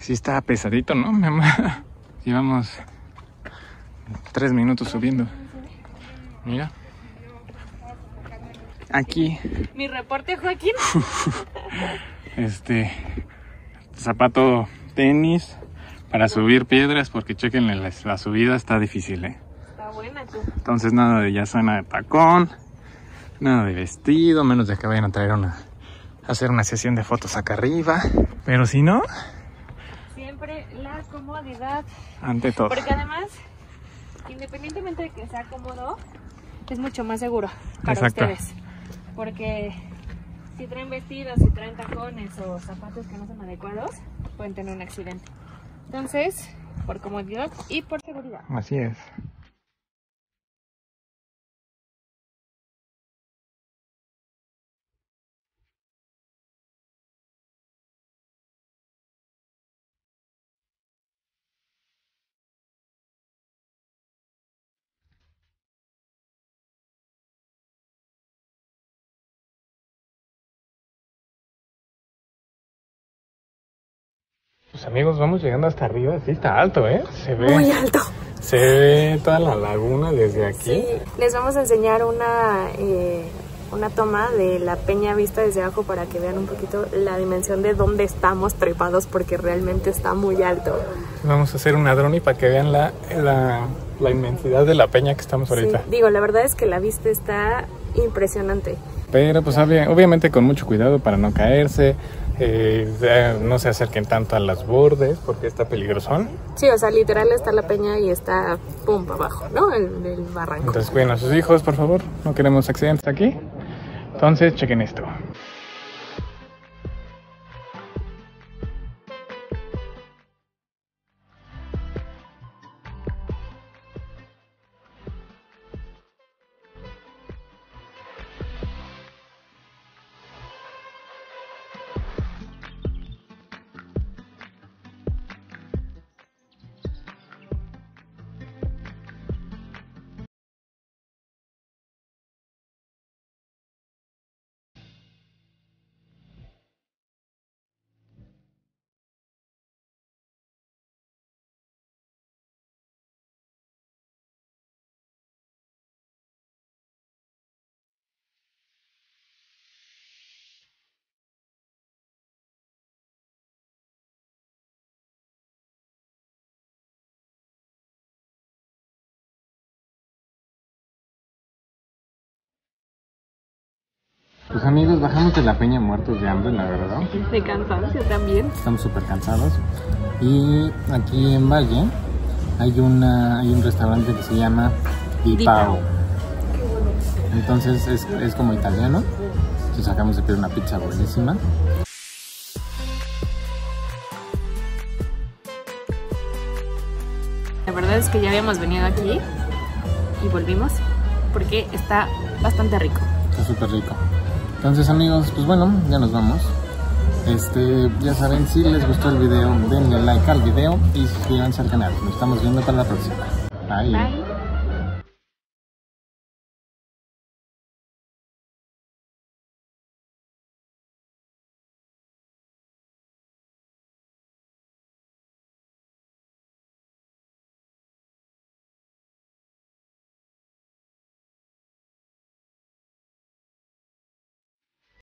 Sí está pesadito, ¿no, mi amor? Llevamos 3 minutos subiendo. Mira. Aquí. Mi reporte, Joaquín. Zapato tenis para subir piedras, porque chequenle, la subida está difícil, ¿eh? Está buena, tú. Entonces nada de ya zona de tacón, nada de vestido, menos de que vayan a traer hacer una sesión de fotos acá arriba. Pero si no, siempre la comodidad ante todo. Porque además, independientemente de que sea cómodo, es mucho más seguro para ustedes. Porque si traen vestidos, si traen tacones o zapatos que no son adecuados, pueden tener un accidente. Entonces, por comodidad y por seguridad. Así es. Pues amigos, vamos llegando hasta arriba. Sí está alto, ¿eh? Se ve muy alto. Se ve toda la laguna desde aquí. Sí. Les vamos a enseñar una toma de la peña vista desde abajo para que vean un poquito la dimensión de dónde estamos trepados, porque realmente está muy alto. Vamos a hacer una drone para que vean la inmensidad de la peña que estamos ahorita. Sí, digo, la verdad es que la vista está impresionante. Pero pues obviamente con mucho cuidado para no caerse. No se acerquen tanto a los bordes porque está peligrosón. Sí, o sea, literal está la peña y está pum abajo, ¿no? El barranco. Entonces cuiden a sus hijos, por favor. No queremos accidentes aquí. Entonces chequen esto. Pues amigos, bajamos de la peña muertos de hambre, la verdad. De cansancio también. Estamos súper cansados. Y aquí en Valle hay un restaurante que se llama Di Pao. Entonces es como italiano. Entonces acabamos de pedir una pizza buenísima. La verdad es que ya habíamos venido aquí y volvimos porque está bastante rico. Está súper rico. Entonces amigos, pues bueno, ya nos vamos. Ya saben, si les gustó el video, denle like al video y suscríbanse al canal. Nos estamos viendo para la próxima. Bye. Bye.